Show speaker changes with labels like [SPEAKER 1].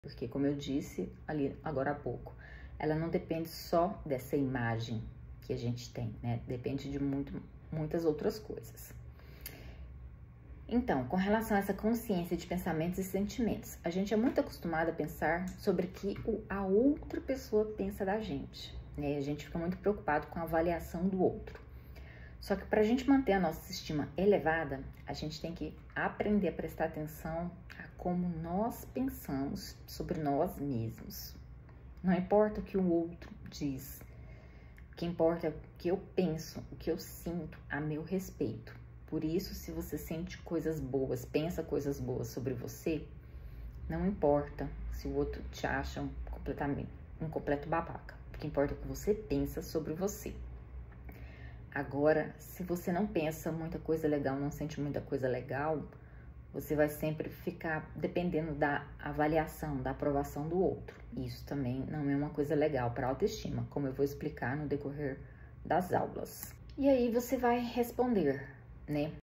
[SPEAKER 1] Porque, como eu disse ali agora há pouco, ela não depende só dessa imagem que a gente tem, né? Depende de muitas outras coisas. Então, com relação a essa consciência de pensamentos e sentimentos, a gente é muito acostumado a pensar sobre o que a outra pessoa pensa da gente, né? A gente fica muito preocupado com a avaliação do outro. Só que para a gente manter a nossa estima elevada, a gente tem que aprender a prestar atenção a como nós pensamos sobre nós mesmos. Não importa o que o outro diz, o que importa é o que eu penso, o que eu sinto a meu respeito. Por isso, se você sente coisas boas, pensa coisas boas sobre você, não importa se o outro te acha um completo babaca. O que importa é o que você pensa sobre você. Agora, se você não pensa muita coisa legal, não sente muita coisa legal, você vai sempre ficar dependendo da avaliação, da aprovação do outro. Isso também não é uma coisa legal para a autoestima, como eu vou explicar no decorrer das aulas. E aí você vai responder, né?